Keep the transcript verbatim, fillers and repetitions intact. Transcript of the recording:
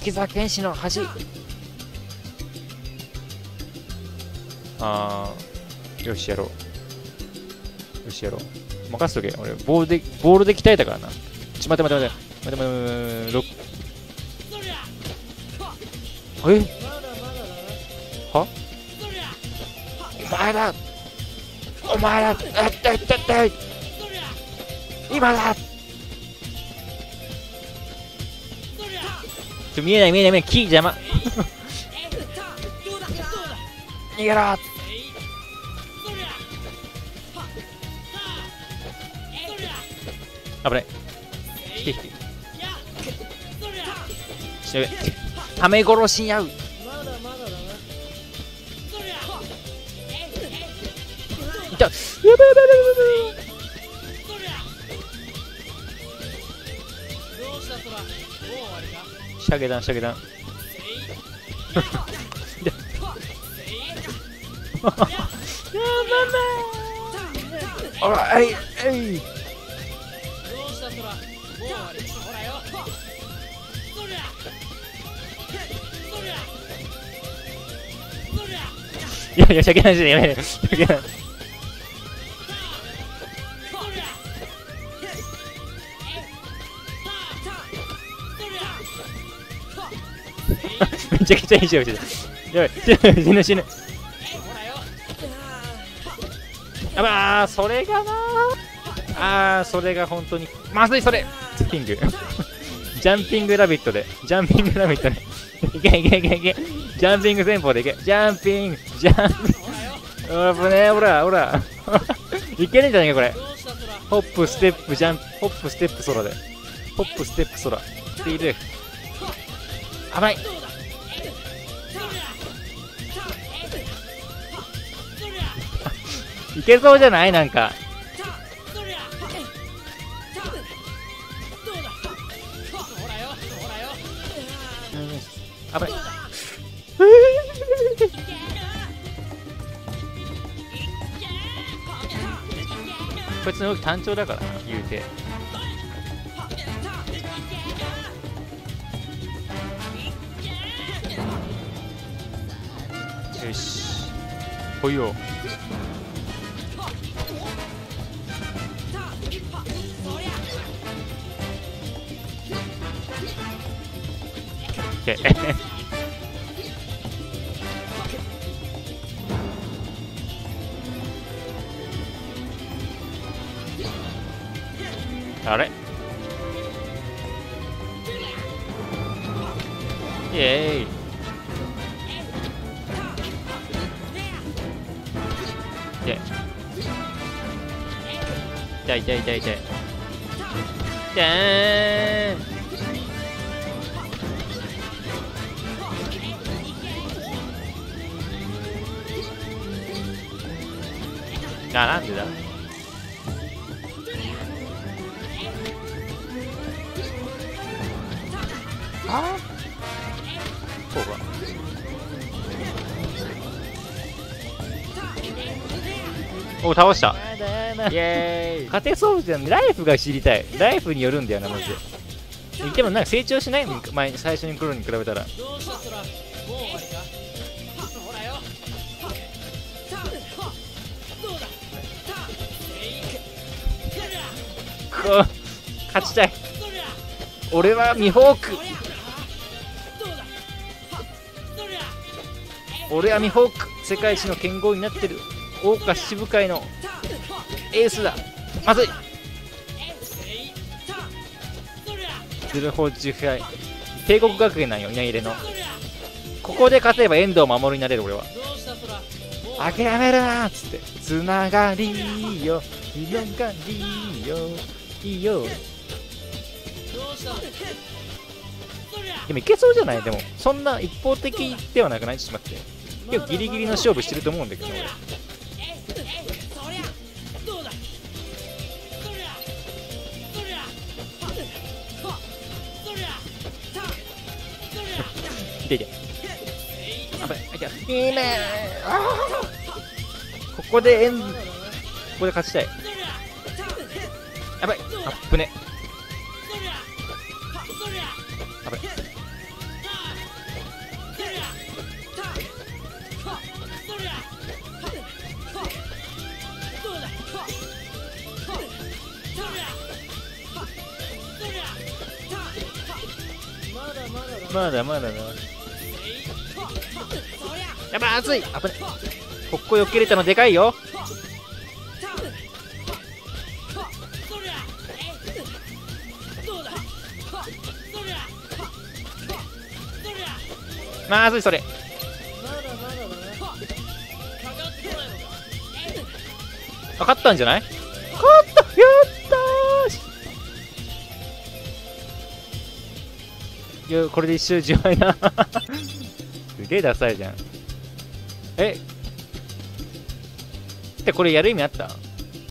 滝沢剣士の恥。あー、よしやろう。よしやろう。任せとけ。俺ボールでボールで鍛えたからな。ちょ待って待って待って待って待って待って。えはお前だお前だあったいったったい今だちょ見えない見えない見えない木邪魔逃げろ危ない来て来てしのげはめ殺しに合ういたやばいやばいやばいやばいシャゲダンシャゲダンあらえいえいいやいや、シャケないしね、やめて、シャケない。めちゃくちゃいい勝負してる。やばい、死ぬ死ぬ。あばー、それがなー。あー、それが本当に。まずい、それジャンピング。ジャンピングラビットで。ジャンピングラビットで。いけいけいけいけ。ジャンピング戦法でいけ。ジャンピング、ジャンピング。おぶねー、ほら、ほら。いけねえんじゃないか、これ。ホップ、ステップ、ジャンプ、ホップ、ステップ、空で。ホップ、ステップ、空。でいる。危ない。いけそうじゃないなんか。危ない。こいつの動き単調だからな、言うて。よし。来いよ。オッケー。あれイエーイ痛い痛い痛い痛い痛いあ、なんでだあこうかお倒したイエーイ勝てそうじゃんライフが知りたいライフによるんだよなマジででもなんか成長しない前最初に来るに比べたらこ勝ちたい俺はミホーク俺はミホーク世界一の剣豪になってる桜花七部会のエースだまずいゼロフォーじゅうはい帝国学園なんよ稲入れのここで勝てば遠藤守になれる俺は諦めるなーっつってつながりよ広がりよいいよでもいけそうじゃないでもそんな一方的ではなくないちょっと待って結構ギリギリの勝負してると思うんだけど俺いていてあばいあいいいねここでエンここで勝ちたいやばいあっぶねやばいまだまだな。やばい、熱い、危ね。ここよけれたのでかいよ。まずい、それ。あ、勝ったんじゃない？勝った、やったー。いや、これで一周じゅうまいな。すげえダサいじゃん。えってこれやる意味あった？